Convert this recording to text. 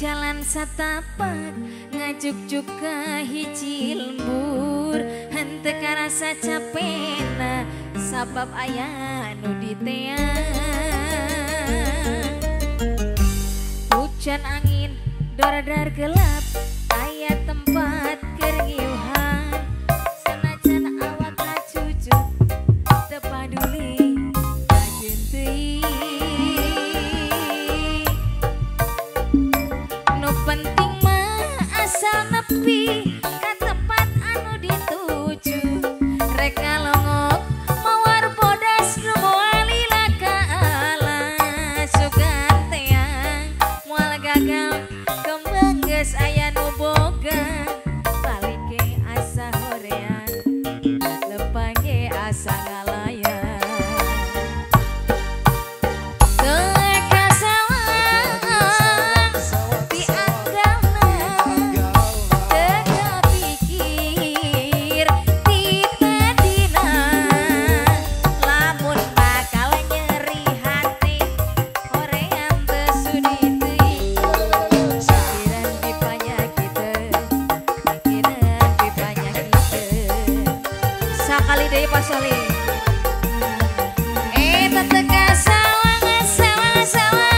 jalan satapak ngajuk-juk ka hiji lembur henteu karasa capena sabab aya nu diteang hujan angin doradar gelap aya tempat kergiuhan sanajan awak ngacucut teu paduli kajeun teuing nu penting mah asal nepi ka tempat anu dituju rek ngalongok mawar bodas nu moal lila ka alas sugan teang moal gagal kembang geus aya nu boga balik ge asa horean lempang ge asa ngalayan kali deh Pak Soli. Tante kasawang sawang sawang